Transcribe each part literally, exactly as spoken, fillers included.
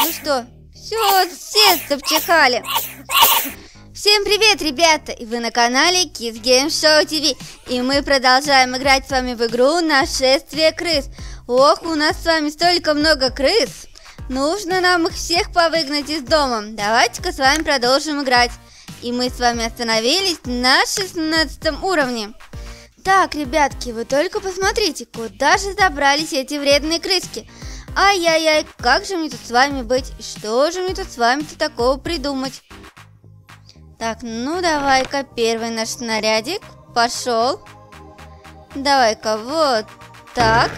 Ну что, все, все зачихали. Всем привет, ребята! И вы на канале Kids Game Show ти ви. И мы продолжаем играть с вами в игру «Нашествие крыс». Ох, у нас с вами столько много крыс. Нужно нам их всех повыгнать из дома. Давайте-ка с вами продолжим играть. И мы с вами остановились на шестнадцатом уровне. Так, ребятки, вы только посмотрите, куда же забрались эти вредные крыски. Ай-яй-яй, как же мне тут с вами быть? Что же мне тут с вами-то такого придумать? Так, ну давай-ка первый наш снарядик пошел. Давай-ка вот так.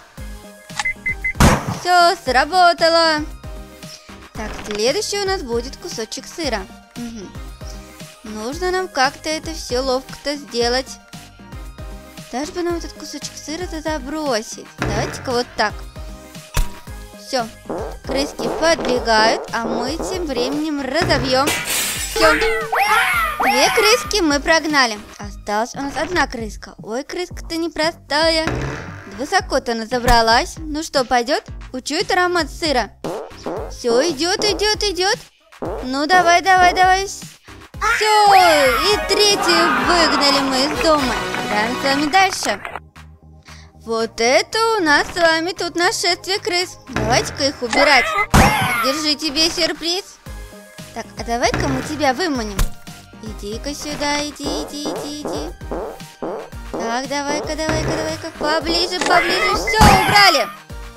Все, сработало. Так, следующий у нас будет кусочек сыра. Угу. Нужно нам как-то это все ловко-то сделать. Даже бы нам этот кусочек сыра-то забросить. Давайте-ка вот так. Все, крыски подбегают, а мы тем временем разобьем. Все, две крыски мы прогнали. Осталась у нас одна крыска. Ой, крыска-то непростая. Высоко-то она забралась. Ну что, пойдет? Учует аромат сыра. Все, идет, идет, идет. Ну давай, давай, давай. Все, и третью выгнали мы из дома. Играем с вами дальше. Вот это у нас с вами тут нашествие крыс. Давайте-ка их убирать. Держи тебе сюрприз. Так, а давай-ка мы тебя выманим. Иди-ка сюда, иди, иди, иди, иди. Так, давай-ка, давай-ка, давай-ка. Поближе, поближе. Все, убрали.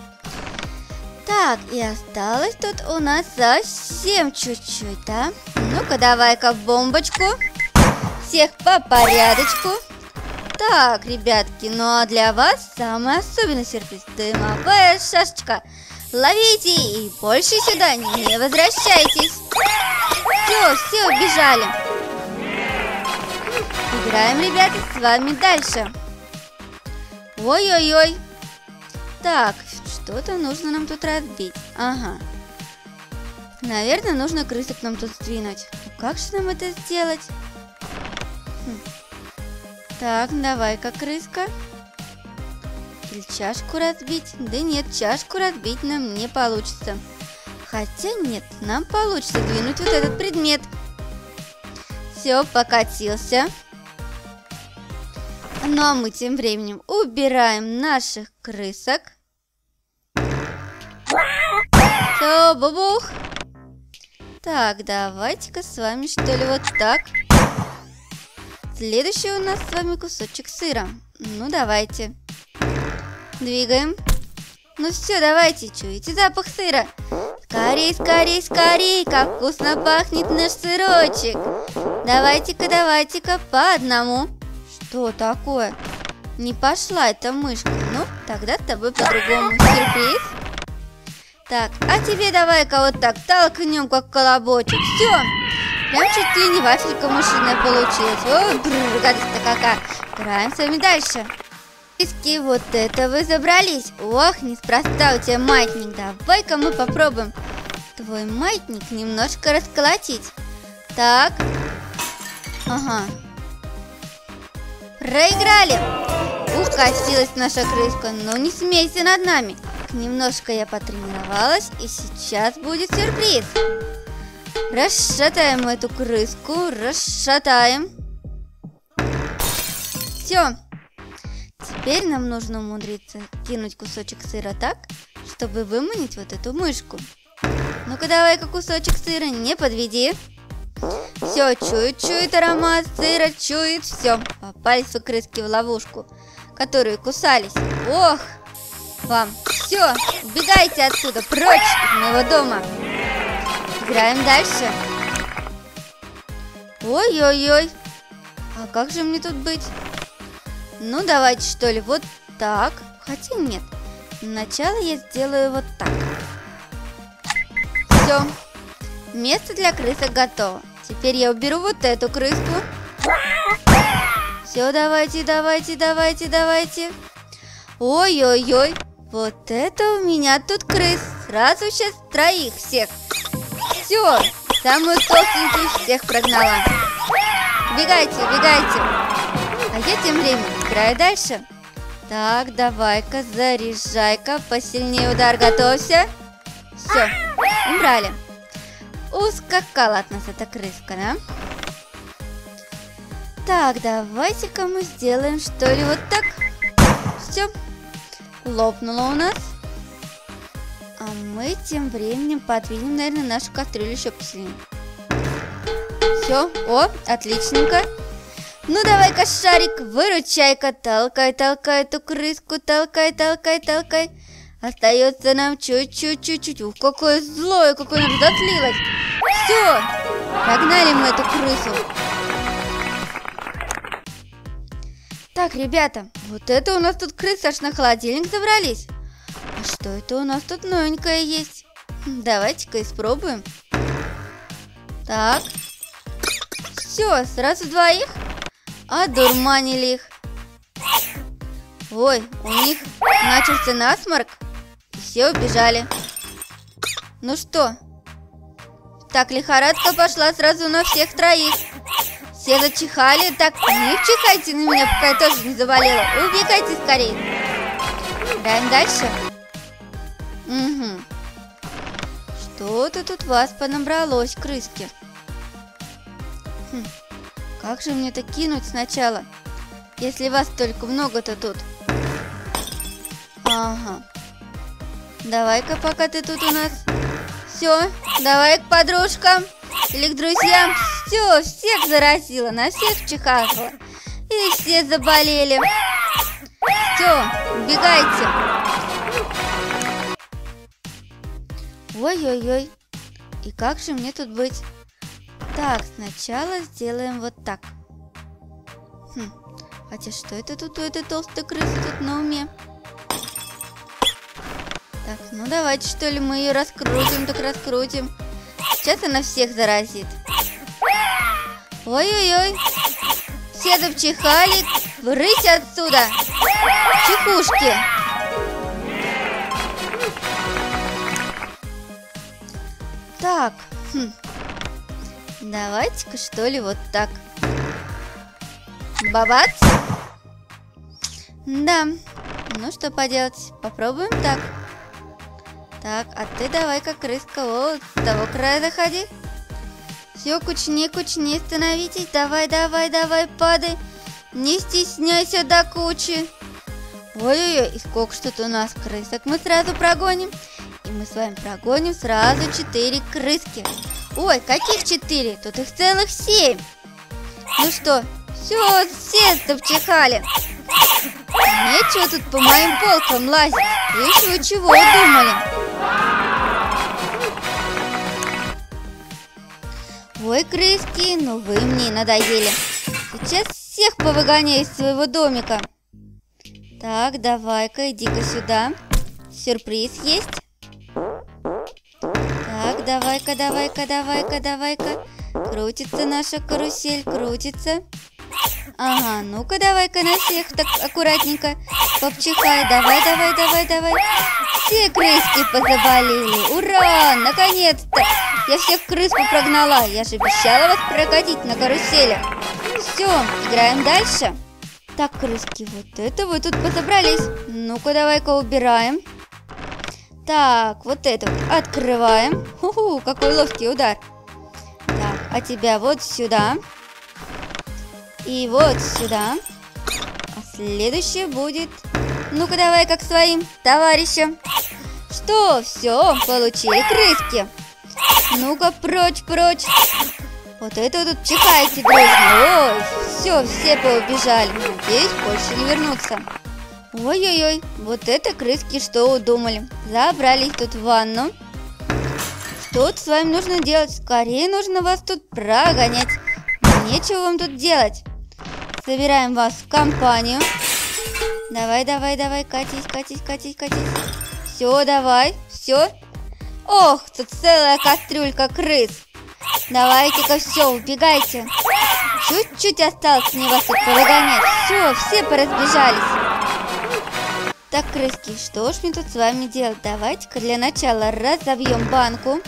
Так, и осталось тут у нас совсем чуть-чуть, да? Ну-ка, давай-ка бомбочку. Всех по порядочку. Так, ребятки, ну а для вас самый особенный сюрприз. Дымовая шашечка. Ловите и больше сюда не возвращайтесь. Все, все, убежали. Играем, ребята, с вами дальше. Ой-ой-ой. Так, что-то нужно нам тут разбить. Ага. Наверное, нужно крысок нам тут сдвинуть. Как же нам это сделать? Хм. Так, давай-ка, крыска. Или чашку разбить? Да нет, чашку разбить нам не получится. Хотя нет, нам получится двинуть вот этот предмет. Все, покатился. Ну а мы тем временем убираем наших крысок. Все, бубух. Так, давайте-ка с вами что ли вот так. Следующий у нас с вами кусочек сыра. Ну давайте. Двигаем. Ну все, давайте, чуете запах сыра? Скорей, скорей, скорей, как вкусно пахнет наш сырочек. Давайте-ка, давайте-ка по одному. Что такое? Не пошла эта мышка. Ну, тогда с тобой по-другому. Сюрприз. Так, а тебе давай-ка вот так толкнем, как колобочек. Все. Прям чуть ли не вафелька мышиная получилась. Ой, бррр, гадость-то какая. Играем с вами дальше. Крыски, вот это вы забрались. Ох, неспроста у тебя маятник. Давай-ка мы попробуем твой маятник немножко расколотить. Так. Ага. Проиграли. Укатилась наша крыска. Ну не смейся над нами. Немножко я потренировалась, и сейчас будет сюрприз. Расшатаем эту крыску. Расшатаем. Все. Теперь нам нужно умудриться кинуть кусочек сыра так, чтобы выманить вот эту мышку. Ну-ка, давай-ка кусочек сыра, не подведи. Все, чует, чует аромат сыра, чует. Все, попались вы, крыски, в ловушку, которые кусались. Ох, вам. Все, убегайте отсюда, прочь из моего дома. Играем дальше. Ой-ой-ой. А как же мне тут быть? Ну, давайте, что ли, вот так. Хотя нет. Сначала я сделаю вот так. Все. Место для крысок готово. Теперь я уберу вот эту крыску. Все, давайте, давайте, давайте, давайте. Ой-ой-ой. Вот это у меня тут крыс. Сразу сейчас троих всех. Все. Самую толстенькую всех прогнала. Бегайте, бегайте. А я тем временем играю дальше. Так, давай-ка, заряжай-ка. Посильнее удар, готовься. Все. убрали. Ускакала от нас эта крыска, да? Так, давайте-ка мы сделаем, что ли, вот так. Все, лопнуло у нас. А мы тем временем подвинем, наверное, нашу кастрюлю еще посильнее. Все, о, отличненько. Ну, давай-ка, Шарик, выручай-ка. Толкай, толкай эту крыску, толкай, толкай, толкай. Остается нам чуть-чуть, чуть-чуть. Ух, какое злое, какое нам разотлилось. Все, погнали мы эту крысу. Так, ребята, вот это у нас тут крысы аж на холодильник забрались. А что это у нас тут новенькое есть? Давайте-ка испробуем. Так. Все, сразу двоих. Одурманили их. Ой, у них начался насморк. И все убежали. Ну что? Так, лихорадка пошла сразу на всех троих. Все зачихали. Так, не чихайте на меня, пока я тоже не заболела. Убегайте скорее. Играем дальше. Угу. Что-то тут вас понабралось, крыски. Хм. Как же мне это кинуть сначала, если вас только много-то тут? Ага. Давай-ка, пока ты тут у нас. Все, давай к подружкам или к друзьям. Все, всех заразила, на всех чихала. И все заболели. Все, убегайте. Ой-ой-ой. И как же мне тут быть? Так, сначала сделаем вот так. Хм. Хотя что это тут у этой толстой крысы тут на уме? Так, ну давайте, что ли, мы ее раскрутим, так раскрутим. Сейчас она всех заразит. Ой-ой-ой. Все запчихали. Брысь отсюда. Чихушки. Так, хм. Давайте-ка, что ли, вот так. Бабац. Да. Ну, что поделать. Попробуем так. Так, а ты давай-ка, крыска, вот с того края заходи. Все, кучнее, кучнее становитесь. Давай, давай, давай, падай. Не стесняйся до кучи. Ой-ой-ой, и сколько ж тут у нас крысок. Мы сразу прогоним. И мы с вами прогоним сразу четыре крыски. Ой, каких четыре? Тут их целых семь. Ну что, все, все запчихали. Нечего тут по моим полкам лазить. Видишь, вы чего думали? Ой, крыски, ну вы мне надоели. Сейчас всех повыгоняю из своего домика. Так, давай-ка, иди-ка сюда. Сюрприз есть. Так, давай-ка, давай-ка, давай-ка, давай-ка. Крутится наша карусель, крутится. Ага, ну-ка, давай-ка на всех так аккуратненько попчихай. Давай, давай, давай, давай. Все крыски позаболели. Ура! Наконец-то! Я всех крыс прогнала. Я же обещала вас прокатить на каруселях. Все, играем дальше. Так, крыски, вот это вы тут подобрались. Ну-ка, давай-ка убираем. Так, вот это вот открываем. Ху-ху, какой ловкий удар. Так, а тебя вот сюда. И вот сюда. А следующее будет... Ну-ка, давай-ка к своим товарищам. Что, все, получили крыски. Ну-ка, прочь, прочь. Вот это вот тут чихаете дружно. Ой, все, все поубежали. Надеюсь, больше не вернутся. Ой-ой-ой, вот это крыски что удумали. Забрались тут в ванну. Что с вами нужно делать? Скорее нужно вас тут прогонять. Нечего вам тут делать. Собираем вас в компанию. Давай, давай, давай, катись, катись, катись, катись. Все, давай, все. Ох, тут целая кастрюлька крыс. Давайте-ка все, убегайте. Чуть-чуть осталось мне вас тут повыгонять. Все, все поразбежались. Так, крыски, что ж мне тут с вами делать? Давайте-ка для начала разобьем банку.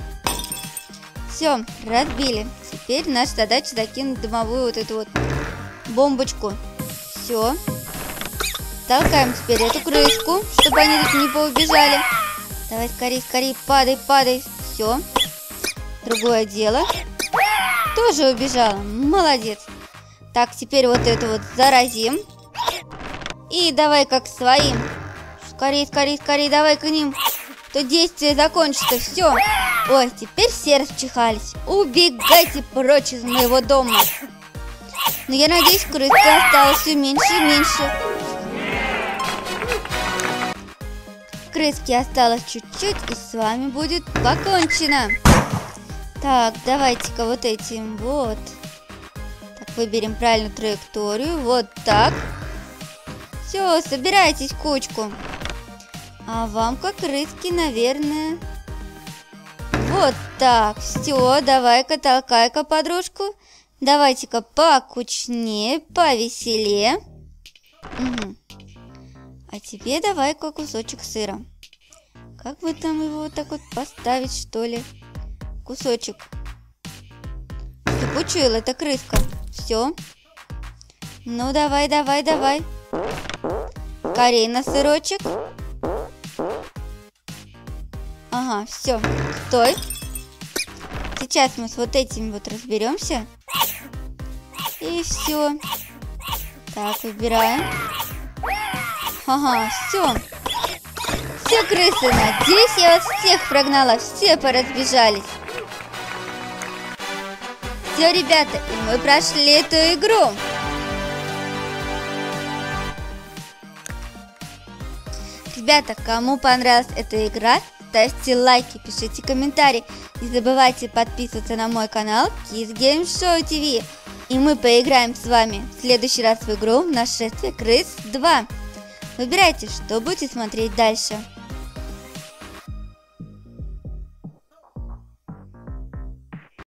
Все, разбили. Теперь наша задача закинуть дымовую вот эту вот бомбочку. Все. Толкаем теперь эту крыску, чтобы они тут не поубежали. Давай скорее, скорее, падай, падай. Все. все. Другое дело. Тоже убежала. Молодец. Так, теперь вот это вот заразим. И давай как своим. Скорей, скорей, скорей, давай к ним. То действие закончится. Все. Ой, теперь все расчихались. Убегайте прочь из моего дома. Но я надеюсь, крыски осталось все меньше и меньше. Крыски осталось чуть-чуть, и с вами будет покончено. Так, давайте-ка вот этим вот. Так, выберем правильную траекторию. Вот так. Все, собирайтесь в кучку. А вам, как крыски, наверное... Вот так. Все, давай-ка, толкай-ка подружку. Давайте-ка покучнее, повеселее. Угу. А тебе давай-ка кусочек сыра. Как бы там его вот так вот поставить, что ли? Кусочек. Ты почуяла, это крыска. Все. Ну, давай, давай, давай. Скорей на сырочек. Ага, все. Стой. Сейчас мы с вот этим вот разберемся. И все. Так, выбираем. Ага, все. Все, крысы, надеюсь, я вас всех прогнала. Все поразбежались. Все, ребята, и мы прошли эту игру. Ребята, кому понравилась эта игра, ставьте лайки, пишите комментарии. Не забывайте подписываться на мой канал Kiss Game Show ти ви. И мы поиграем с вами в следующий раз в игру «Нашествие крыс два». Выбирайте, что будете смотреть дальше.